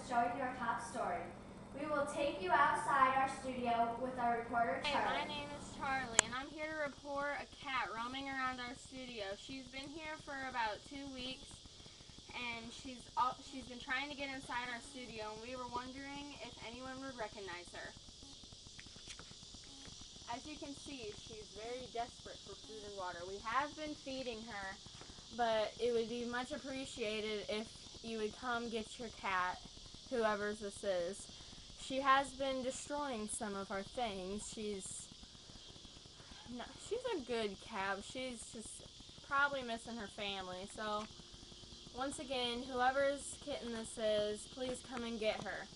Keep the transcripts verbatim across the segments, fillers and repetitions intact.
show you our top story. We will take you outside our studio with our reporter, Charlie. Hey, my name is Charlie, and I'm here to report a cat roaming around our studio. She's been here for about two weeks, and she's all, she's been trying to get inside our studio, and we were wondering if anyone would recognize her. As you can see, she's very desperate for food and water. We have been feeding her, but it would be much appreciated if you would come get your cat, whoever's this is. She has been destroying some of our things. She's no, she's a good cat. She's just probably missing her family. So once again, whoever's kitten this is, please come and get her.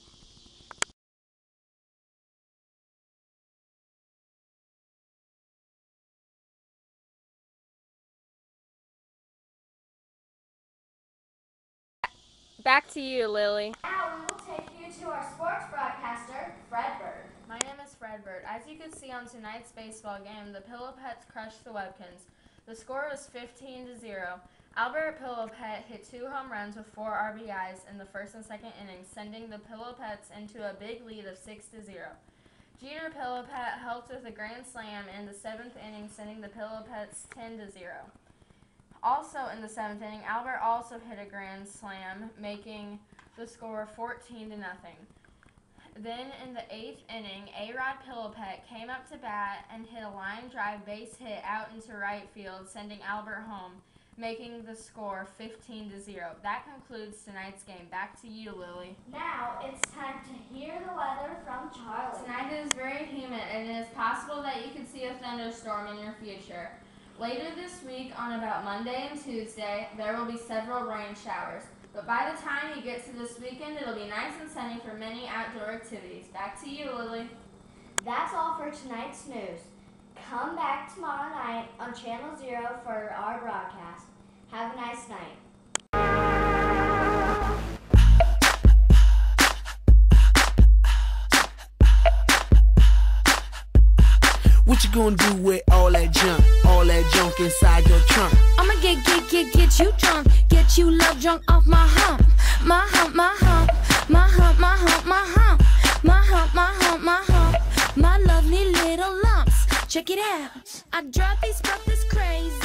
Back to you, Lily. Now we will take you to our sports broadcaster, Fred Bird. My name is Fred Bird. As you can see on tonight's baseball game, the Pillow Pets crushed the Webkins. The score was fifteen to zero. Albert Pillow Pet hit two home runs with four R B Is in the first and second innings, sending the Pillow Pets into a big lead of six to zero. Jeter Pillow Pet helped with a grand slam in the seventh inning, sending the Pillow Pets ten to zero. Also in the seventh inning, Albert also hit a grand slam, making the score fourteen to nothing. Then in the eighth inning, A-Rod Pillow Pet came up to bat and hit a line drive base hit out into right field, sending Albert home, making the score fifteen to zero. That concludes tonight's game. Back to you, Lily. Now it's time to hear the weather from Charlie. Tonight it is very humid, and it is possible that you could see a thunderstorm in your future. Later this week, on about Monday and Tuesday, there will be several rain showers. But by the time you get to this weekend, it'll be nice and sunny for many outdoor activities. Back to you, Lily. That's all for tonight's news. Come back tomorrow night on Channel Zero for our broadcast. Have a nice night. What you gonna do with all that junk, all that junk inside your trunk? I'ma get, get, get, get you drunk, get you love drunk off my hump, my hump, my hump, my hump, my hump, my hump, my hump, my hump, my hump, my lovely little lumps. Check it out. I drive these brothers crazy.